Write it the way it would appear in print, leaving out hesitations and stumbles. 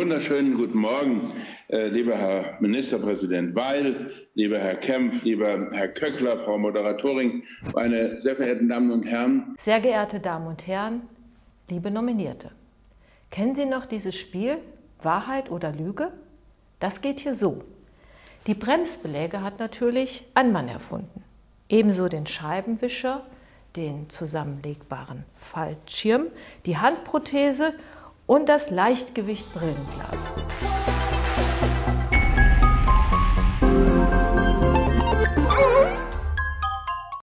wunderschönen guten Morgen, lieber Herr Ministerpräsident Weil, lieber Herr Kempf, lieber Herr Köckler, Frau Moderatorin, meine sehr verehrten Damen und Herren. Sehr geehrte Damen und Herren, liebe Nominierte. Kennen Sie noch dieses Spiel Wahrheit oder Lüge? Das geht hier so. Die Bremsbeläge hat natürlich ein Mann erfunden. Ebenso den Scheibenwischer, den zusammenlegbaren Fallschirm, die Handprothese und das Leichtgewicht Brillenglas.